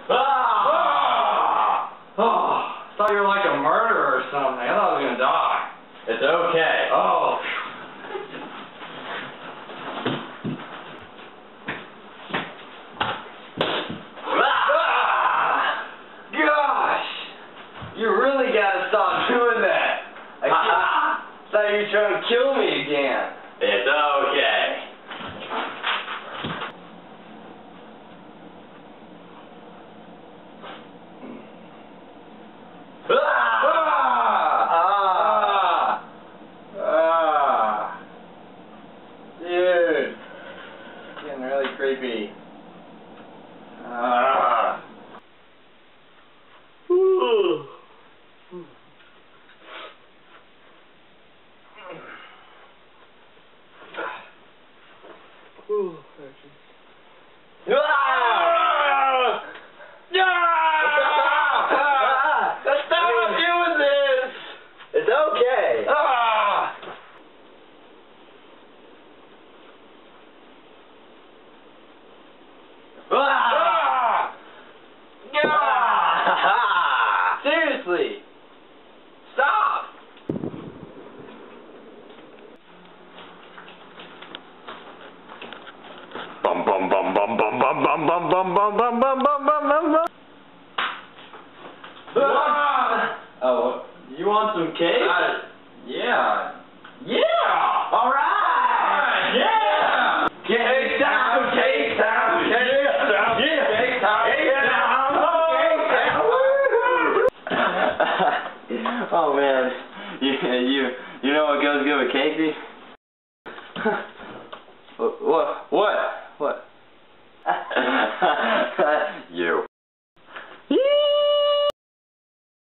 Ah! Oh, thought you were like a murderer or something. I thought I was gonna die. It's okay. Oh. Gosh! You really gotta stop doing that. I thought you were trying to kill me again. It's okay. Dude. Getting really creepy. It's okay. Seriously. Stop. Bum bum bum bum bum bum bum bum bum bum bum bum bum bum bum. Oh, you want some cake? Yeah.